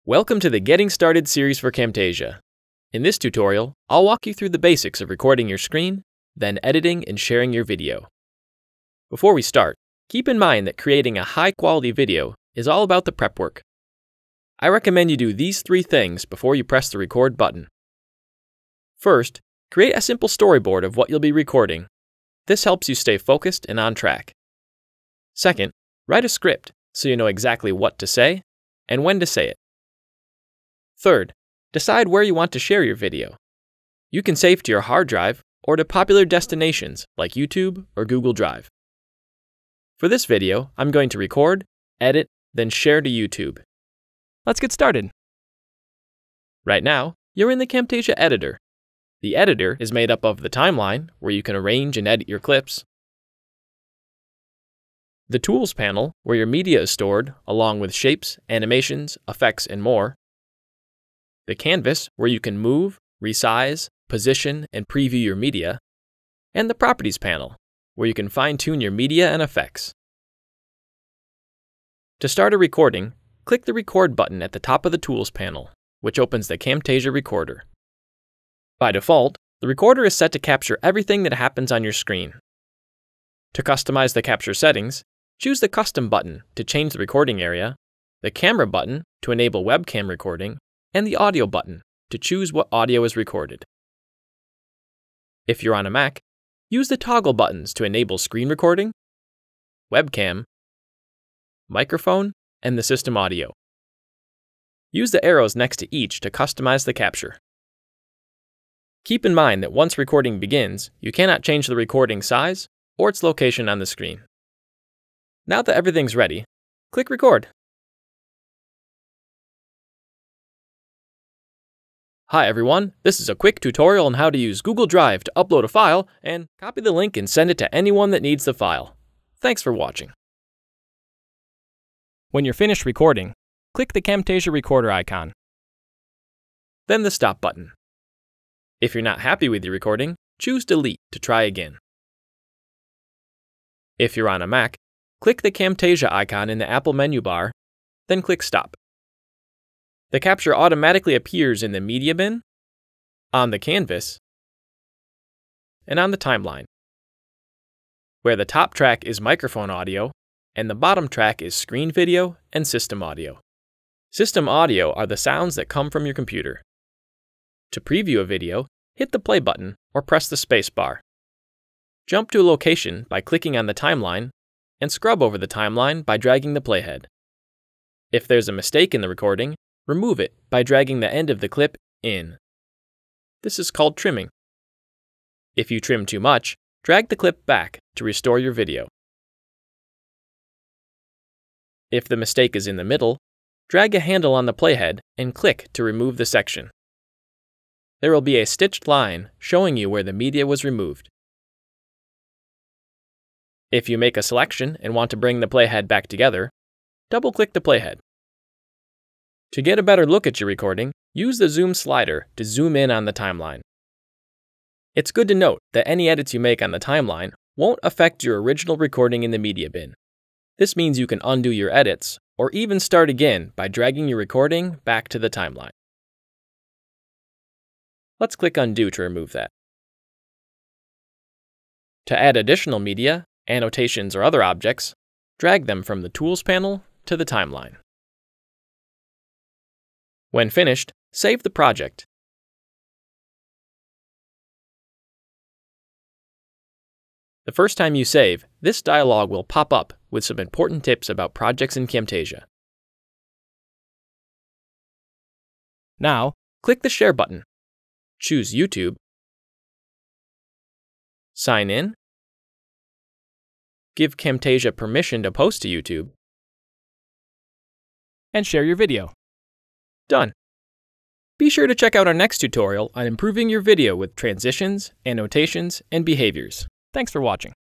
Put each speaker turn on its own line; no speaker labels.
Welcome to the Getting Started series for Camtasia. In this tutorial, I'll walk you through the basics of recording your screen, then editing and sharing your video. Before we start, keep in mind that creating a high-quality video is all about the prep work. I recommend you do these 3 things before you press the record button. First, create a simple storyboard of what you'll be recording. This helps you stay focused and on track. Second, write a script so you know exactly what to say and when to say it. Third, decide where you want to share your video. You can save to your hard drive or to popular destinations like YouTube or Google Drive. For this video, I'm going to record, edit, then share to YouTube. Let's get started. Right now, you're in the Camtasia editor. The editor is made up of the timeline, where you can arrange and edit your clips, the Tools panel, where your media is stored, along with shapes, animations, effects, and more, the Canvas, where you can move, resize, position, and preview your media, and the Properties panel, where you can fine-tune your media and effects. To start a recording, click the Record button at the top of the Tools panel, which opens the Camtasia Recorder. By default, the recorder is set to capture everything that happens on your screen. To customize the capture settings, choose the Custom button to change the recording area, the Camera button to enable webcam recording, and the Audio button to choose what audio is recorded. If you're on a Mac, use the toggle buttons to enable screen recording, webcam, microphone, and the system audio. Use the arrows next to each to customize the capture. Keep in mind that once recording begins, you cannot change the recording size or its location on the screen. Now that everything's ready, click Record. Hi everyone, this is a quick tutorial on how to use Google Drive to upload a file and copy the link and send it to anyone that needs the file. Thanks for watching. When you're finished recording, click the Camtasia Recorder icon, then the Stop button. If you're not happy with your recording, choose Delete to try again. If you're on a Mac, click the Camtasia icon in the Apple menu bar, then click Stop. The capture automatically appears in the Media bin, on the Canvas, and on the timeline, where the top track is microphone audio and the bottom track is screen video and system audio. System audio are the sounds that come from your computer. To preview a video, hit the play button or press the space bar. Jump to a location by clicking on the timeline and scrub over the timeline by dragging the playhead. If there's a mistake in the recording, remove it by dragging the end of the clip in. This is called trimming. If you trim too much, drag the clip back to restore your video. If the mistake is in the middle, drag a handle on the playhead and click to remove the section. There will be a stitched line showing you where the media was removed. If you make a selection and want to bring the playhead back together, double-click the playhead. To get a better look at your recording, use the zoom slider to zoom in on the timeline. It's good to note that any edits you make on the timeline won't affect your original recording in the media bin. This means you can undo your edits, or even start again by dragging your recording back to the timeline. Let's click Undo to remove that. To add additional media, annotations, or other objects, drag them from the Tools panel to the timeline. When finished, save the project. The first time you save, this dialog will pop up with some important tips about projects in Camtasia. Now, click the Share button. Choose YouTube, sign in, give Camtasia permission to post to YouTube, and share your video. Done. Be sure to check out our next tutorial on improving your video with transitions, annotations, and behaviors. Thanks for watching.